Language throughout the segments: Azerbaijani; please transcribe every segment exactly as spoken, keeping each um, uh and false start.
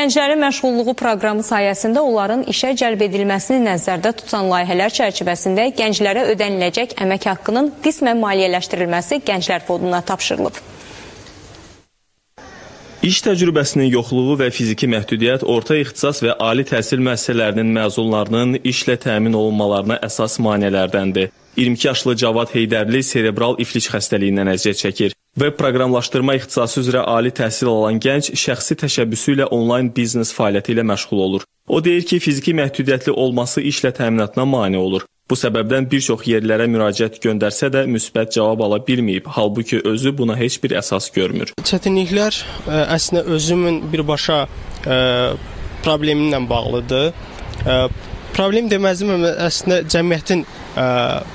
Gənclərin məşğulluğu proqramı sayəsində onların işə cəlb edilməsini nəzərdə tutan layihələr çərçivəsində gənclərə ödəniləcək əmək haqqının qismən maliyyələşdirilməsi Gənclər Fonduna tapşırılıb. İş təcrübəsinin yoxluğu və fiziki məhdudiyyət orta ixtisas və ali təhsil müəssisələrinin məzunlarının işlə təmin olunmalarına əsas maneələrdəndir. iyirmi iki yaşlı Cavad Heydərli serebral iflic xəstəliyindən əziyyət çəkir və proqramlaşdırma ixtisası üzrə ali təhsil alan gənc şəxsi təşəbbüsü ilə onlayn biznes fəaliyyəti ilə məşğul olur. O deyir ki, fiziki məhdudiyyətli olması işlə təminatına mane olur. Bu səbəbdən bir çox yerlərə müraciət göndərsə də müsbət cavab ala bilməyib, halbuki özü buna heç bir əsas görmür. Çətinliklər ə, əslində özümün birbaşa ə, problemimlə bağlıdır. Ə, problem deməzdim, amma əslində cəmiyyətin ə,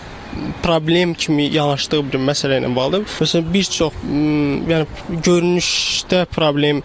problem kimi yanaşdığı bir məsələ ilə bağlıdır. Məsələn, bir çox yəni, görünüşdə problem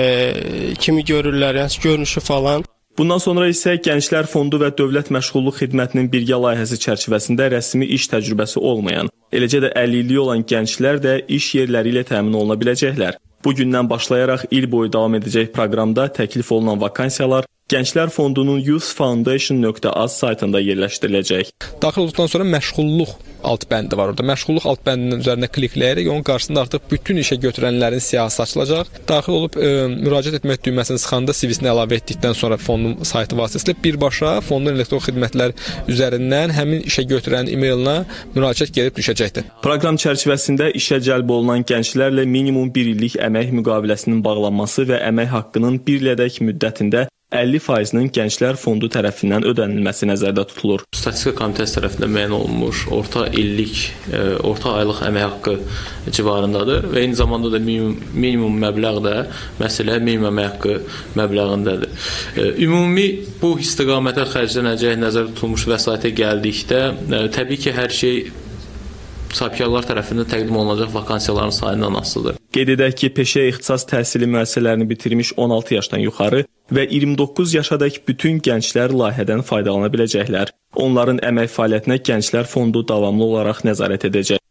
ə, kimi görürlər, yəni görünüşü falan. Bundan sonra isə Gənclər Fondu və Dövlət Məşğulluq Xidmətinin birgə layihəsi çərçivəsində rəsmi iş təcrübəsi olmayan, eləcə də əlilliyi illiyi olan gənclər də iş yerləri ilə təmin oluna biləcəklər. Bu gündən başlayaraq il boyu davam edəcək proqramda təklif olunan vakansiyalar Gənclər Fondunun youth foundation nöqtə az saytında yerləşdiriləcək. Daxil olduqdan sonra məşğulluq alt bəndi var orada. Məşğulluq alt bəndinin üzərinə klikləyərək onun qarşısında artıq bütün işə götürənlərin siyahısı açılacaq. Daxil olub e, müraciət etmək düyməsini sıxanda C V-sini əlavə etdikdən sonra fondun saytı vasitəsilə birbaşa fondun elektron xidmətlər üzərindən həmin işə götürən e-mailinə müraciət gedib düşəcəkdir. Proqram çərçivəsində işə cəlb olunan gənclərlə minimum bir illik əmək müqaviləsinin bağlanması və əmək haqqının bir ilədək müddətində əlli faizinin Gənclər Fondu tərəfindən ödənilməsi nəzərdə tutulur. Statistika Komitəsi tərəfindən müəyyən olunmuş orta illik, e, orta aylıq əmək haqqı civarındadır və eyni zamanda da minimum, minimum məbləğ də məsələ minimum əmək haqqı məbləğindədir. E, ümumi bu istiqamətə xərclənəcək nəzərdə tutulmuş vəsaitə gəldikdə, e, təbii ki, hər şey sahibkarlar tərəfindən təqdim olunacaq vakansiyaların sayından asılıdır. Qeyd edək ki, peşə ixtisas təhsili müəssisələrini bitirmiş on altı yaşdan yuxarı və iyirmi doqquz yaşadək bütün gənclər layihədən faydalana biləcəklər. Onların əmək fəaliyyətinə Gənclər Fondu davamlı olaraq nəzarət edəcək.